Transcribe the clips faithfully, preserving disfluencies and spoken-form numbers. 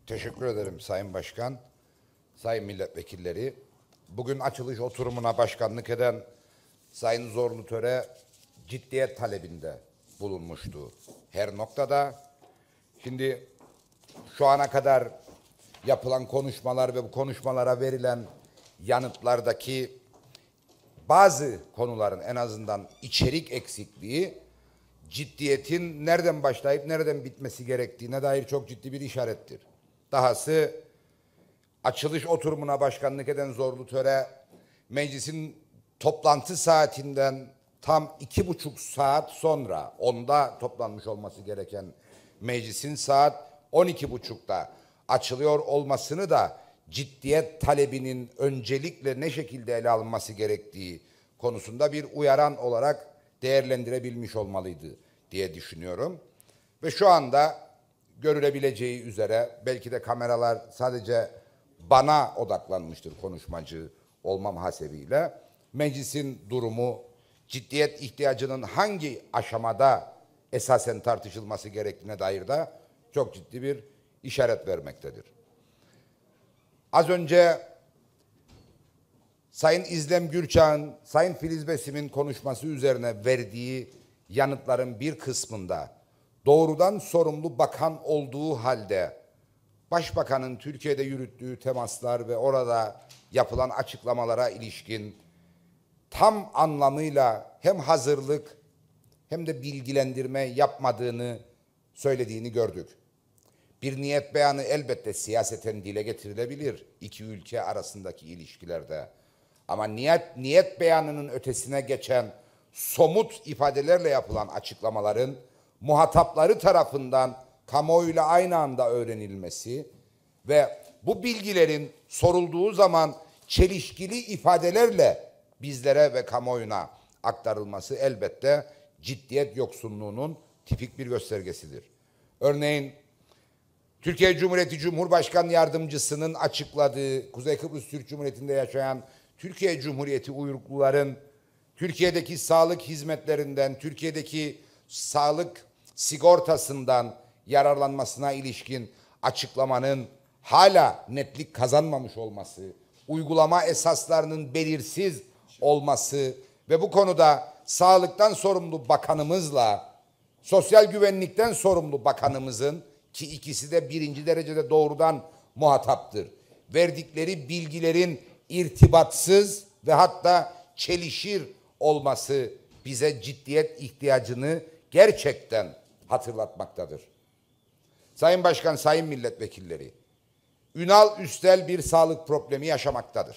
Teşekkür ederim Sayın Başkan, Sayın Milletvekilleri. Bugün açılış oturumuna başkanlık eden Sayın Zorlu Töre ciddiyet talebinde bulunmuştu her noktada. Şimdi şu ana kadar yapılan konuşmalar ve bu konuşmalara verilen yanıtlardaki bazı konuların en azından içerik eksikliği ciddiyetin nereden başlayıp nereden bitmesi gerektiğine dair çok ciddi bir işarettir. Dahası açılış oturumuna başkanlık eden Zorlu Töre meclisin toplantı saatinden tam iki buçuk saat sonra onda toplanmış olması gereken meclisin saat on iki buçukta açılıyor olmasını da ciddiyet talebinin öncelikle ne şekilde ele alınması gerektiği konusunda bir uyaran olarak değerlendirebilmiş olmalıydı diye düşünüyorum. Ve şu anda görülebileceği üzere belki de kameralar sadece bana odaklanmıştır konuşmacı olmam hasebiyle. Meclisin durumu, ciddiyet ihtiyacının hangi aşamada esasen tartışılması gerektiğine dair de çok ciddi bir işaret vermektedir. Az önce Sayın İzlem Gürçağ'ın, Sayın Filiz Besim'in konuşması üzerine verdiği yanıtların bir kısmında doğrudan sorumlu bakan olduğu halde Başbakanın Türkiye'de yürüttüğü temaslar ve orada yapılan açıklamalara ilişkin tam anlamıyla hem hazırlık hem de bilgilendirme yapmadığını söylediğini gördük. Bir niyet beyanı elbette siyaseten dile getirilebilir iki ülke arasındaki ilişkilerde. Ama niyet, niyet beyanının ötesine geçen somut ifadelerle yapılan açıklamaların muhatapları tarafından kamuoyuyla aynı anda öğrenilmesi ve bu bilgilerin sorulduğu zaman çelişkili ifadelerle bizlere ve kamuoyuna aktarılması elbette ciddiyet yoksunluğunun tipik bir göstergesidir. Örneğin Türkiye Cumhuriyeti Cumhurbaşkanı Yardımcısının açıkladığı Kuzey Kıbrıs Türk Cumhuriyeti'nde yaşayan Türkiye Cumhuriyeti uyrukluların Türkiye'deki sağlık hizmetlerinden, Türkiye'deki sağlık sigortasından yararlanmasına ilişkin açıklamanın hala netlik kazanmamış olması, uygulama esaslarının belirsiz olması ve bu konuda sağlıktan sorumlu bakanımızla sosyal güvenlikten sorumlu bakanımızın, ki ikisi de birinci derecede doğrudan muhataptır, verdikleri bilgilerin irtibatsız ve hatta çelişir olması bize ciddiyet ihtiyacını gerçekten hatırlatmaktadır. Sayın Başkan, Sayın Milletvekilleri, Ünal Üstel bir sağlık problemi yaşamaktadır.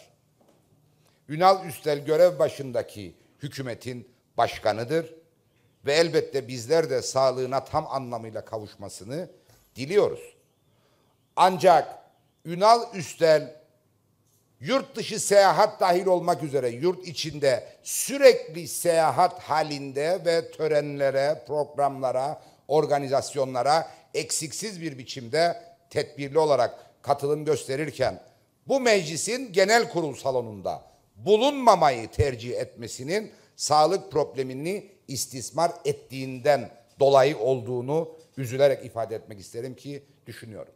Ünal Üstel görev başındaki hükümetin başkanıdır ve elbette bizler de sağlığına tam anlamıyla kavuşmasını diliyoruz. Ancak Ünal Üstel yurt dışı seyahat dahil olmak üzere yurt içinde sürekli seyahat halinde ve törenlere, programlara, organizasyonlara eksiksiz bir biçimde tedbirli olarak katılım gösterirken bu meclisin genel kurul salonunda bulunmamayı tercih etmesinin sağlık problemini istismar ettiğinden dolayı olduğunu üzülerek ifade etmek isterim ki düşünüyorum.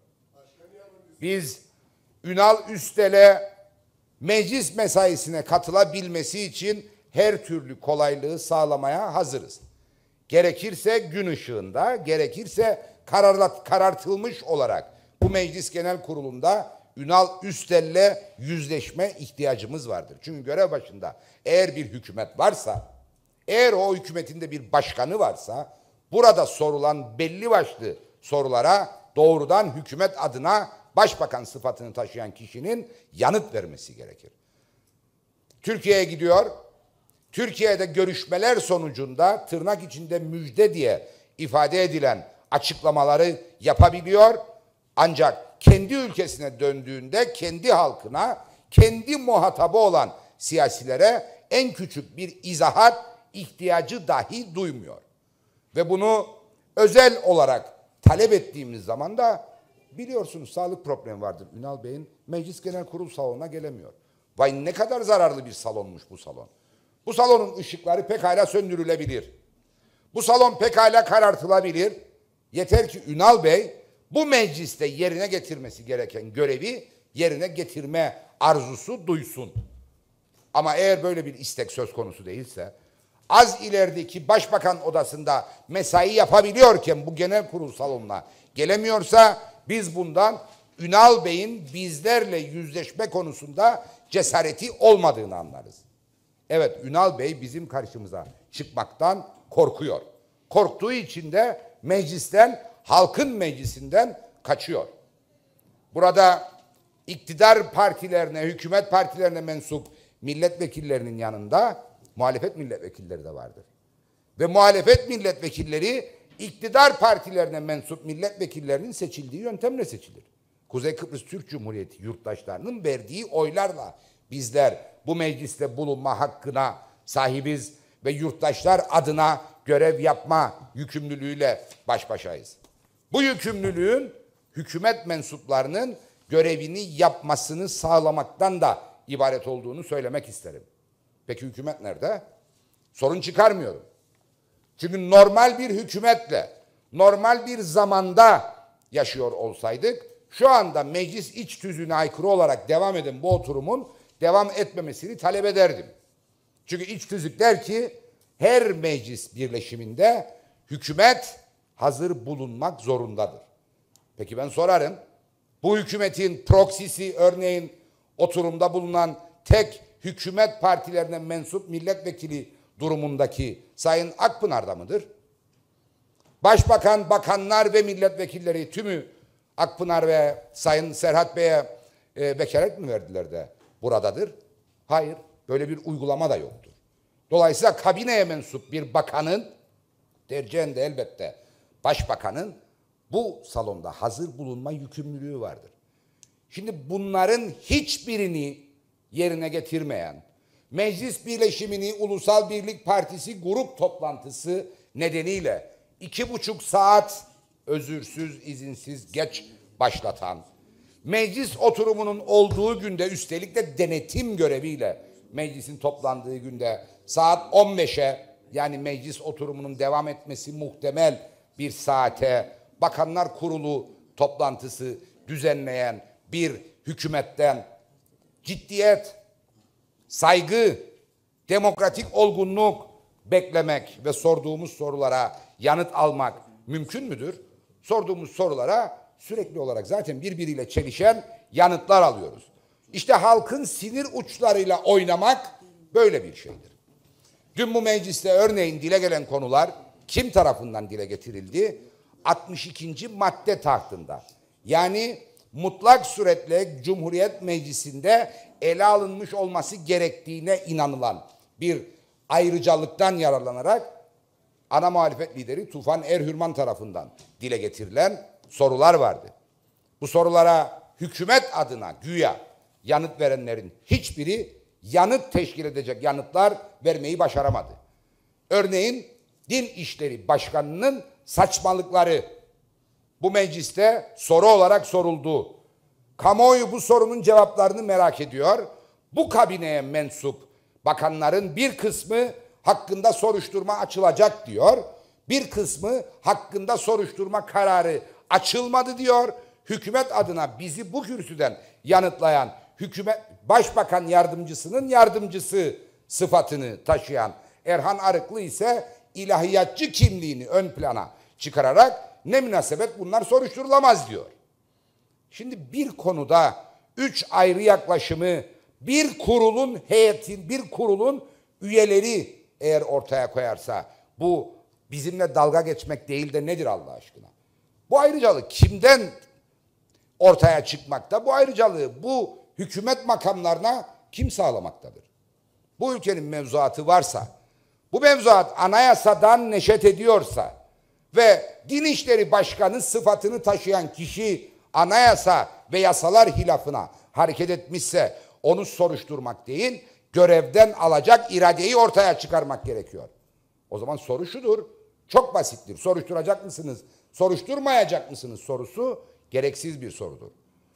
Biz Ünal Üstel'e meclis mesaisine katılabilmesi için her türlü kolaylığı sağlamaya hazırız. Gerekirse gün ışığında, gerekirse kararlat, karartılmış olarak bu meclis genel kurulunda Ünal Üstel'le yüzleşme ihtiyacımız vardır. Çünkü görev başında eğer bir hükümet varsa, eğer o hükümetin de bir başkanı varsa, burada sorulan belli başlı sorulara doğrudan hükümet adına başbakan sıfatını taşıyan kişinin yanıt vermesi gerekir. Türkiye'ye gidiyor, Türkiye'de görüşmeler sonucunda tırnak içinde müjde diye ifade edilen açıklamaları yapabiliyor. Ancak kendi ülkesine döndüğünde kendi halkına, kendi muhatabı olan siyasilere en küçük bir izahat ihtiyacı dahi duymuyor. Ve bunu özel olarak talep ettiğimiz zaman da biliyorsunuz sağlık problemi vardır. Ünal Bey'in meclis genel kurul salonuna gelemiyor. Vay ne kadar zararlı bir salonmuş bu salon. Bu salonun ışıkları pekala söndürülebilir. Bu salon pekala karartılabilir. Yeter ki Ünal Bey bu mecliste yerine getirmesi gereken görevi yerine getirme arzusu duysun. Ama eğer böyle bir istek söz konusu değilse, az ilerideki başbakan odasında mesai yapabiliyorken bu genel kurul salonuna gelemiyorsa, biz bundan Ünal Bey'in bizlerle yüzleşme konusunda cesareti olmadığını anlarız. Evet, Ünal Bey bizim karşımıza çıkmaktan korkuyor. Korktuğu için de meclisten, halkın meclisinden kaçıyor. Burada iktidar partilerine, hükümet partilerine mensup milletvekillerinin yanında muhalefet milletvekilleri de vardır. Ve muhalefet milletvekilleri iktidar partilerine mensup milletvekillerinin seçildiği yöntemle seçilir. Kuzey Kıbrıs Türk Cumhuriyeti yurttaşlarının verdiği oylarla bizler bu mecliste bulunma hakkına sahibiz ve yurttaşlar adına görev yapma yükümlülüğüyle baş başayız. Bu yükümlülüğün hükümet mensuplarının görevini yapmasını sağlamaktan da ibaret olduğunu söylemek isterim. Peki hükümet nerede? Sorun çıkarmıyorum. Çünkü normal bir hükümetle, normal bir zamanda yaşıyor olsaydık, şu anda meclis iç tüzüğüne aykırı olarak devam eden bu oturumun devam etmemesini talep ederdim. Çünkü iç tüzük der ki, her meclis birleşiminde hükümet hazır bulunmak zorundadır. Peki ben sorarım, bu hükümetin proksisi, örneğin oturumda bulunan tek hükümet partilerine mensup milletvekili durumundaki Sayın Akpınar'da mıdır? Başbakan, bakanlar ve milletvekilleri tümü Akpınar ve Sayın Serhat Bey'e e, vekalet mi verdiler de buradadır? Hayır, böyle bir uygulama da yoktur. Dolayısıyla kabineye mensup bir bakanın, tercihen de elbette başbakanın bu salonda hazır bulunma yükümlülüğü vardır. Şimdi bunların hiçbirini yerine getirmeyen, meclis birleşimini Ulusal Birlik Partisi grup toplantısı nedeniyle iki buçuk saat özürsüz, izinsiz geç başlatan, meclis oturumunun olduğu günde, üstelik de denetim göreviyle meclisin toplandığı günde saat on beşe, yani meclis oturumunun devam etmesi muhtemel bir saate Bakanlar Kurulu toplantısı düzenleyen bir hükümetten ciddiyet, saygı, demokratik olgunluk beklemek ve sorduğumuz sorulara yanıt almak mümkün müdür? Sorduğumuz sorulara sürekli olarak zaten birbiriyle çelişen yanıtlar alıyoruz. İşte halkın sinir uçlarıyla oynamak böyle bir şeydir. Dün bu mecliste örneğin dile gelen konular kim tarafından dile getirildi? altmış ikinci madde tahtında. Yani mutlak suretle Cumhuriyet Meclisi'nde ele alınmış olması gerektiğine inanılan bir ayrıcalıktan yararlanarak ana muhalefet lideri Tufan Erhürman tarafından dile getirilen sorular vardı. Bu sorulara hükümet adına güya yanıt verenlerin hiçbiri yanıt teşkil edecek yanıtlar vermeyi başaramadı. Örneğin Din İşleri Başkanı'nın saçmalıkları bu mecliste soru olarak soruldu. Kamuoyu bu sorunun cevaplarını merak ediyor. Bu kabineye mensup bakanların bir kısmı hakkında soruşturma açılacak diyor. Bir kısmı hakkında soruşturma kararı açılmadı diyor. Hükümet adına bizi bu kürsüden yanıtlayan hükümet başbakan yardımcısının yardımcısı sıfatını taşıyan Erhan Arıklı ise ilahiyatçı kimliğini ön plana çıkararak ne münasebet bunlar soruşturulamaz diyor. Şimdi bir konuda üç ayrı yaklaşımı bir kurulun heyetin, bir kurulun üyeleri eğer ortaya koyarsa bu bizimle dalga geçmek değil de nedir Allah aşkına? Bu ayrıcalık kimden ortaya çıkmakta? Bu ayrıcalığı bu hükümet makamlarına kim sağlamaktadır? Bu ülkenin mevzuatı varsa, bu mevzuat anayasadan neşet ediyorsa ve Din İşleri Başkanı sıfatını taşıyan kişi anayasa ve yasalar hilafına hareket etmişse onu soruşturmak değil, görevden alacak iradeyi ortaya çıkarmak gerekiyor. O zaman soru şudur, çok basittir. Soruşturacak mısınız, soruşturmayacak mısınız sorusu gereksiz bir sorudur.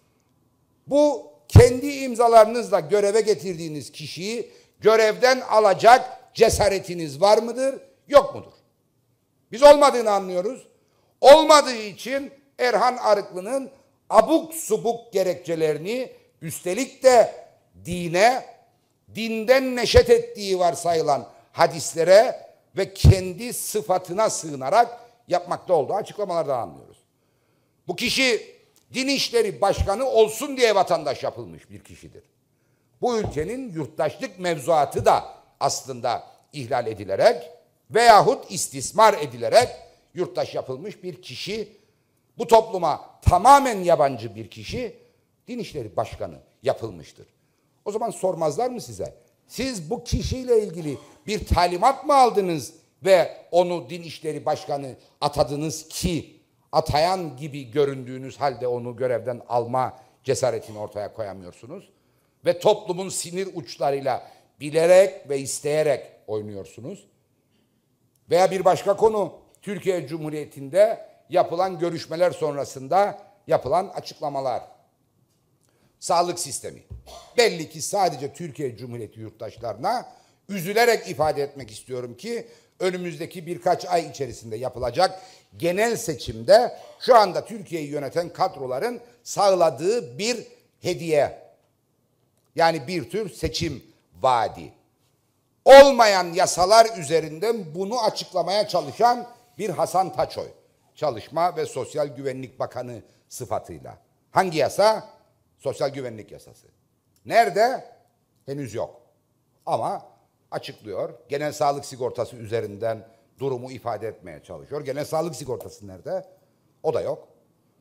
Bu kendi imzalarınızla göreve getirdiğiniz kişiyi görevden alacak cesaretiniz var mıdır, yok mudur? Biz olmadığını anlıyoruz. Olmadığı için Erhan Arıklı'nın abuk subuk gerekçelerini, üstelik de dine, dinden neşet ettiği varsayılan hadislere ve kendi sıfatına sığınarak yapmakta olduğu açıklamalardan anlıyoruz. Bu kişi Din İşleri Başkanı olsun diye vatandaş yapılmış bir kişidir. Bu ülkenin yurttaşlık mevzuatı da aslında ihlal edilerek veyahut istismar edilerek yurttaş yapılmış bir kişi, bu topluma tamamen yabancı bir kişi Din İşleri Başkanı yapılmıştır. O zaman sormazlar mı size? Siz bu kişiyle ilgili bir talimat mı aldınız ve onu Din İşleri Başkanı atadınız ki atayan gibi göründüğünüz halde onu görevden alma cesaretini ortaya koyamıyorsunuz? Ve toplumun sinir uçlarıyla bilerek ve isteyerek oynuyorsunuz. Veya bir başka konu, Türkiye Cumhuriyeti'nde yapılan görüşmeler sonrasında yapılan açıklamalar. Sağlık sistemi. Belli ki sadece Türkiye Cumhuriyeti yurttaşlarına üzülerek ifade etmek istiyorum ki önümüzdeki birkaç ay içerisinde yapılacak genel seçimde şu anda Türkiye'yi yöneten kadroların sağladığı bir hediye. Yani bir tür seçim vaadi. Olmayan yasalar üzerinden bunu açıklamaya çalışan bir Hasan Taçoy. Çalışma ve Sosyal Güvenlik Bakanı sıfatıyla. Hangi yasa? Sosyal Güvenlik Yasası. Nerede? Henüz yok. Ama açıklıyor. Genel sağlık sigortası üzerinden durumu ifade etmeye çalışıyor. Genel sağlık sigortası nerede? O da yok.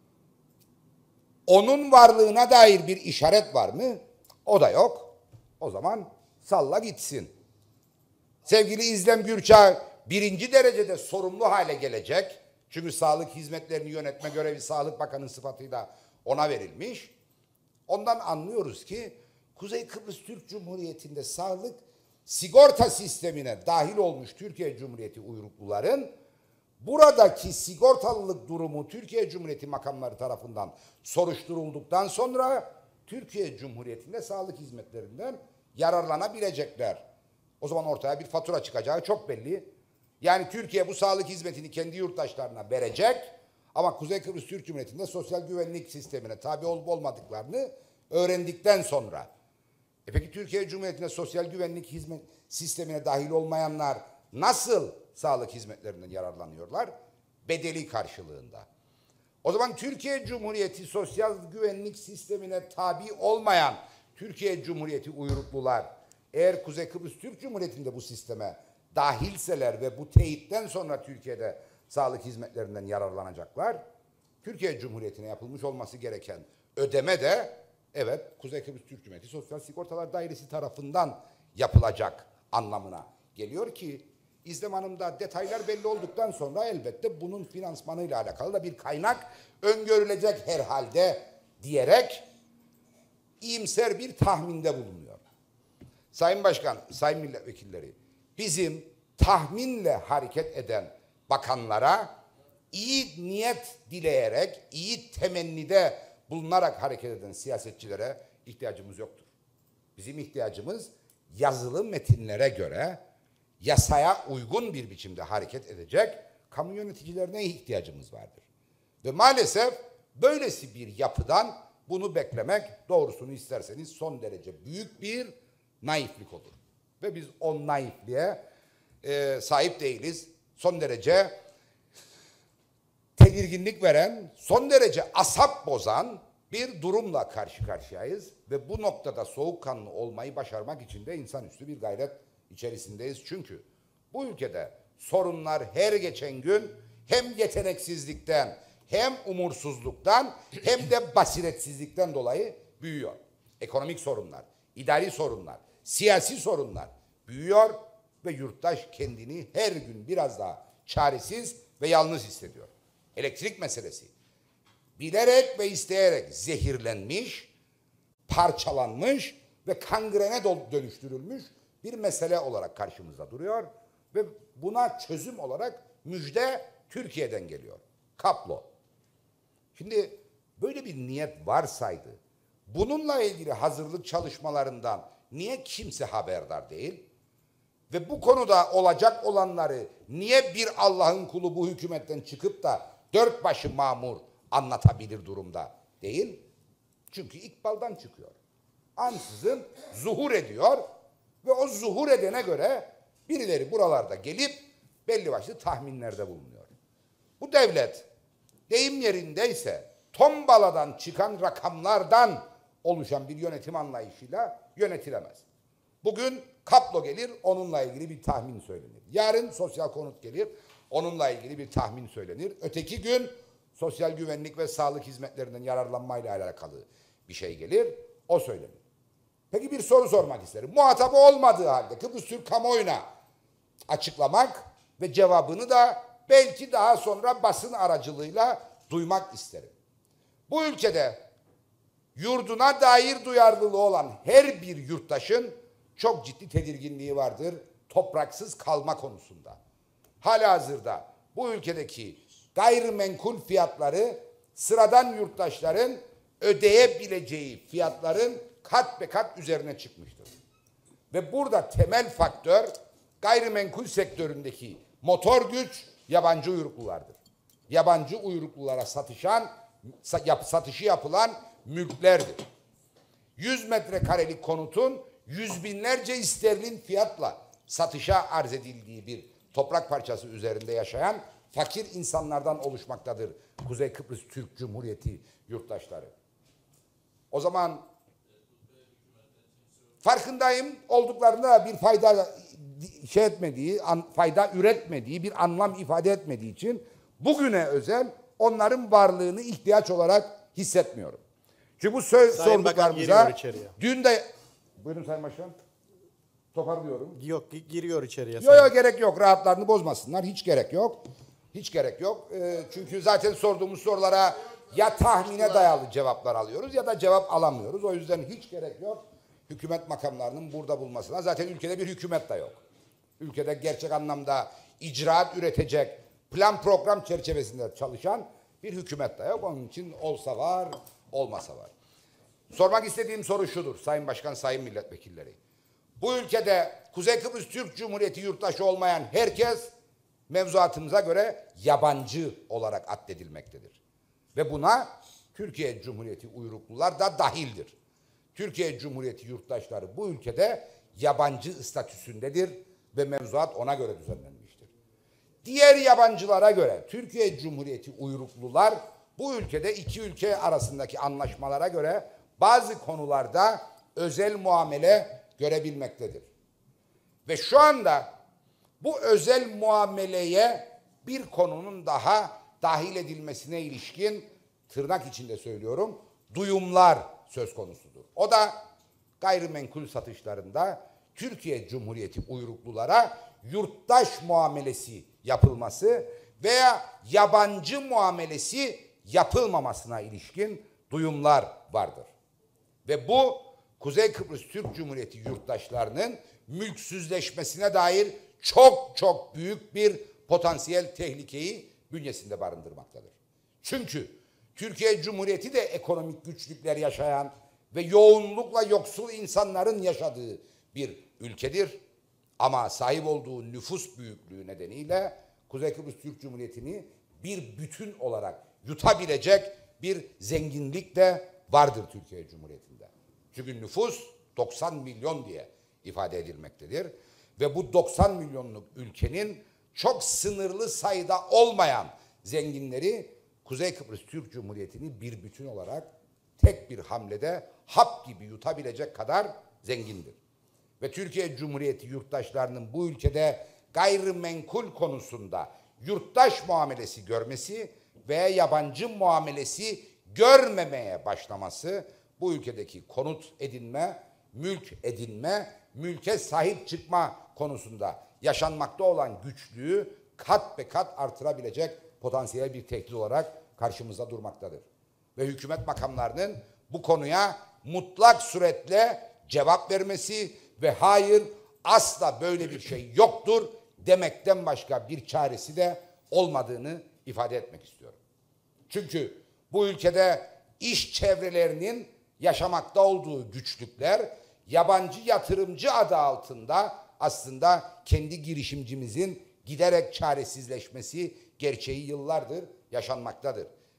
Onun varlığına dair bir işaret var mı? O da yok. O zaman salla gitsin. Sevgili İzlem Gürçağ birinci derecede sorumlu hale gelecek. Çünkü sağlık hizmetlerini yönetme görevi Sağlık Bakanı sıfatıyla ona verilmiş. Ondan anlıyoruz ki Kuzey Kıbrıs Türk Cumhuriyeti'nde sağlık sigorta sistemine dahil olmuş Türkiye Cumhuriyeti uyrukluların buradaki sigortalılık durumu Türkiye Cumhuriyeti makamları tarafından soruşturulduktan sonra Türkiye Cumhuriyeti'nde sağlık hizmetlerinden yararlanabilecekler. O zaman ortaya bir fatura çıkacağı çok belli. Yani Türkiye bu sağlık hizmetini kendi yurttaşlarına verecek ama Kuzey Kıbrıs Türk Cumhuriyeti'nde sosyal güvenlik sistemine tabi olup olmadıklarını öğrendikten sonra. E peki Türkiye Cumhuriyeti'nde sosyal güvenlik hizmet sistemine dahil olmayanlar nasıl sağlık hizmetlerinden yararlanıyorlar? Bedeli karşılığında. O zaman Türkiye Cumhuriyeti sosyal güvenlik sistemine tabi olmayan Türkiye Cumhuriyeti uyruklular eğer Kuzey Kıbrıs Türk Cumhuriyeti'nde bu sisteme dahilseler ve bu teyitten sonra Türkiye'de sağlık hizmetlerinden yararlanacaklar, Türkiye Cumhuriyeti'ne yapılmış olması gereken ödeme de evet Kuzey Kıbrıs Türk Cumhuriyeti Sosyal Sigortalar Dairesi tarafından yapılacak anlamına geliyor ki İzlem Hanım'da detaylar belli olduktan sonra elbette bunun finansmanıyla alakalı da bir kaynak öngörülecek herhalde diyerek iyimser bir tahminde bulunuyor. Sayın Başkan, Sayın Milletvekilleri, bizim tahminle hareket eden bakanlara iyi niyet dileyerek, iyi temennide bulunarak hareket eden siyasetçilere ihtiyacımız yoktur. Bizim ihtiyacımız yazılı metinlere göre yasaya uygun bir biçimde hareket edecek kamu yöneticilerine ihtiyacımız vardır. Ve maalesef böylesi bir yapıdan bunu beklemek doğrusunu isterseniz son derece büyük bir naiflik olur. Ve biz o naifliğe e, sahip değiliz. Son derece tedirginlik veren, son derece asap bozan bir durumla karşı karşıyayız. Ve bu noktada soğukkanlı olmayı başarmak için de insanüstü bir gayret içerisindeyiz. Çünkü bu ülkede sorunlar her geçen gün hem yeteneksizlikten, hem umursuzluktan, hem de basiretsizlikten dolayı büyüyor. Ekonomik sorunlar, idari sorunlar, siyasi sorunlar büyüyor ve yurttaş kendini her gün biraz daha çaresiz ve yalnız hissediyor. Elektrik meselesi bilerek ve isteyerek zehirlenmiş, parçalanmış ve kangrene dönüştürülmüş bir mesele olarak karşımızda duruyor ve buna çözüm olarak müjde Türkiye'den geliyor. Kablo. Şimdi böyle bir niyet varsaydı, bununla ilgili hazırlık çalışmalarından niye kimse haberdar değil? Ve bu konuda olacak olanları niye bir Allah'ın kulu bu hükümetten çıkıp da dört başı mamur anlatabilir durumda değil. Çünkü ikbaldan çıkıyor. Ansızın zuhur ediyor ve o zuhur edene göre birileri buralarda gelip belli başlı tahminlerde bulunuyor. Bu devlet deyim yerindeyse tombaladan çıkan rakamlardan oluşan bir yönetim anlayışıyla yönetilemez. Bugün Kaplo gelir, onunla ilgili bir tahmin söylenir. Yarın sosyal konut gelir, onunla ilgili bir tahmin söylenir. Öteki gün sosyal güvenlik ve sağlık hizmetlerinden yararlanmayla alakalı bir şey gelir, o söylenir. Peki bir soru sormak isterim. Muhatabı olmadığı halde Kıbrıs Türk kamuoyuna açıklamak ve cevabını da belki daha sonra basın aracılığıyla duymak isterim. Bu ülkede yurduna dair duyarlılığı olan her bir yurttaşın çok ciddi tedirginliği vardır topraksız kalma konusunda. Halihazırda bu ülkedeki gayrimenkul fiyatları sıradan yurttaşların ödeyebileceği fiyatların kat be kat üzerine çıkmıştır. Ve burada temel faktör gayrimenkul sektöründeki motor güç yabancı uyruklulardır. Yabancı uyruklulara satışan, satışı yapılan mülklerdir. yüz metrekarelik konutun yüz binlerce sterlin fiyatla satışa arz edildiği bir toprak parçası üzerinde yaşayan fakir insanlardan oluşmaktadır Kuzey Kıbrıs Türk Cumhuriyeti yurttaşları. O zaman farkındayım olduklarında bir fayda şey etmediği, fayda üretmediği, bir anlam ifade etmediği için bugüne özel onların varlığını ihtiyaç olarak hissetmiyorum. Çünkü bu söz sorduklarımıza dün de buyurun Sayın Başkan. Toparlıyorum. Yok giriyor içeriye. Yok yok gerek yok. Rahatlarını bozmasınlar. Hiç gerek yok. Hiç gerek yok. E, çünkü zaten sorduğumuz sorulara ya tahmine dayalı cevaplar alıyoruz ya da cevap alamıyoruz. O yüzden hiç gerek yok. Hükümet makamlarının burada bulmasına. Zaten ülkede bir hükümet de yok. Ülkede gerçek anlamda icraat üretecek plan program çerçevesinde çalışan bir hükümet de yok. Onun için olsa var, olmasa var. Sormak istediğim soru şudur Sayın Başkan, Sayın Milletvekilleri. Bu ülkede Kuzey Kıbrıs Türk Cumhuriyeti yurttaşı olmayan herkes mevzuatımıza göre yabancı olarak addedilmektedir. Ve buna Türkiye Cumhuriyeti uyruklular da dahildir. Türkiye Cumhuriyeti yurttaşları bu ülkede yabancı statüsündedir ve mevzuat ona göre düzenlenmiştir. Diğer yabancılara göre Türkiye Cumhuriyeti uyruklular bu ülkede iki ülke arasındaki anlaşmalara göre bazı konularda özel muamele görebilmektedir. Ve şu anda bu özel muameleye bir konunun daha dahil edilmesine ilişkin tırnak içinde söylüyorum duyumlar söz konusudur. O da gayrimenkul satışlarında Türkiye Cumhuriyeti uyruklulara yurttaş muamelesi yapılması veya yabancı muamelesi yapılmamasına ilişkin duyumlar vardır. Ve bu Kuzey Kıbrıs Türk Cumhuriyeti yurttaşlarının mülksüzleşmesine dair çok çok büyük bir potansiyel tehlikeyi bünyesinde barındırmaktadır. Çünkü Türkiye Cumhuriyeti de ekonomik güçlükler yaşayan ve yoğunlukla yoksul insanların yaşadığı bir ülkedir. Ama sahip olduğu nüfus büyüklüğü nedeniyle Kuzey Kıbrıs Türk Cumhuriyeti'ni bir bütün olarak yutabilecek bir zenginlik de vardır Türkiye Cumhuriyeti'nde. Çünkü nüfus doksan milyon diye ifade edilmektedir. Ve bu doksan milyonluk ülkenin çok sınırlı sayıda olmayan zenginleri Kuzey Kıbrıs Türk Cumhuriyeti'ni bir bütün olarak tek bir hamlede hap gibi yutabilecek kadar zengindir. Ve Türkiye Cumhuriyeti yurttaşlarının bu ülkede gayrimenkul konusunda yurttaş muamelesi görmesi veya yabancı muamelesi görmemeye başlaması bu ülkedeki konut edinme, mülk edinme, mülke sahip çıkma konusunda yaşanmakta olan güçlüğü kat be kat artırabilecek potansiyel bir tehdit olarak karşımızda durmaktadır. Ve hükümet makamlarının bu konuya mutlak suretle cevap vermesi ve hayır asla böyle bir şey yoktur demekten başka bir çaresi de olmadığını ifade etmek istiyorum. Çünkü bu ülkede iş çevrelerinin yaşamakta olduğu güçlükler yabancı yatırımcı adı altında aslında kendi girişimcimizin giderek çaresizleşmesi gerçeği yıllardır yaşanmaktadır.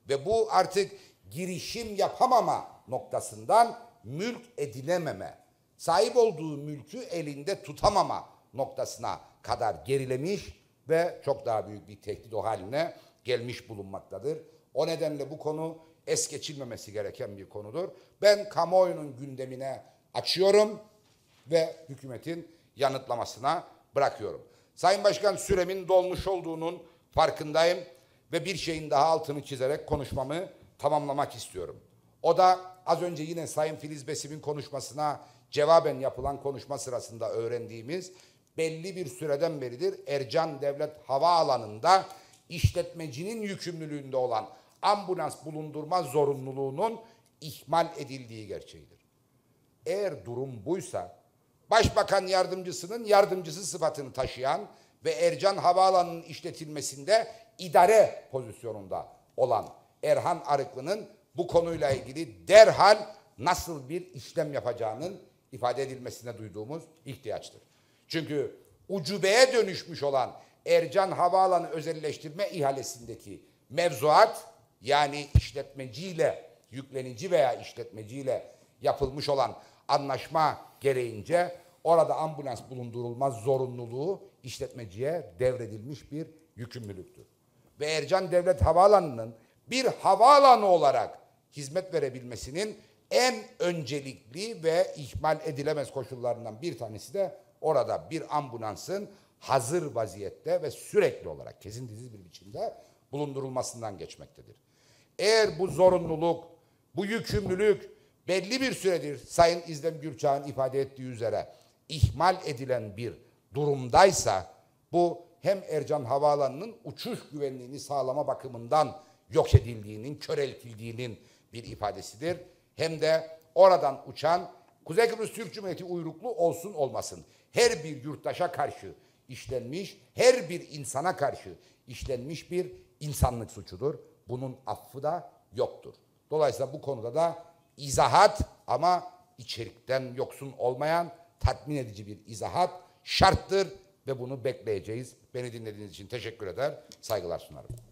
ve bu artık girişim yapamama noktasından mülk edinememe, sahip olduğu mülkü elinde tutamama noktasına kadar gerilemiş ve çok daha büyük bir tehdit o haline gelmiş bulunmaktadır. O nedenle bu konu es geçilmemesi gereken bir konudur. Ben kamuoyunun gündemine açıyorum ve hükümetin yanıtlamasına bırakıyorum. Sayın Başkan, süremin dolmuş olduğunun farkındayım ve bir şeyin daha altını çizerek konuşmamı tamamlamak istiyorum. O da az önce yine Sayın Filiz Besim'in konuşmasına cevaben yapılan konuşma sırasında öğrendiğimiz, belli bir süreden beridir Ercan Devlet Havaalanı'nda işletmecinin yükümlülüğünde olan ambulans bulundurma zorunluluğunun ihmal edildiği gerçeğidir. Eğer durum buysa, Başbakan Yardımcısının yardımcısı sıfatını taşıyan ve Ercan Havaalanı'nın işletilmesinde idare pozisyonunda olan Erhan Arıklı'nın bu konuyla ilgili derhal nasıl bir işlem yapacağının ifade edilmesine duyduğumuz ihtiyaçtır. Çünkü ucubeye dönüşmüş olan Ercan Havaalanı özelleştirme ihalesindeki mevzuat, yani işletmeciyle, yüklenici veya işletmeciyle yapılmış olan anlaşma gereğince orada ambulans bulundurulmaz zorunluluğu işletmeciye devredilmiş bir yükümlülüktür. Ve Ercan Devlet Havaalanı'nın bir havaalanı olarak hizmet verebilmesinin en öncelikli ve ihmal edilemez koşullarından bir tanesi de orada bir ambulansın hazır vaziyette ve sürekli olarak kesintisiz bir biçimde bulundurulmasından geçmektedir. Eğer bu zorunluluk, bu yükümlülük belli bir süredir Sayın İzlem Gürçağ'ın ifade ettiği üzere ihmal edilen bir durumdaysa, bu hem Ercan Havaalanı'nın uçuş güvenliğini sağlama bakımından yok edildiğinin, köreltildiğinin bir ifadesidir. Hem de oradan uçan Kuzey Kıbrıs Türk Cumhuriyeti uyruklu olsun olmasın her bir yurttaşa karşı işlenmiş, her bir insana karşı işlenmiş bir insanlık suçudur. Bunun affı da yoktur. Dolayısıyla bu konuda da izahat, ama içerikten yoksun olmayan tatmin edici bir izahat şarttır ve bunu bekleyeceğiz. Beni dinlediğiniz için teşekkür eder, saygılar sunarım.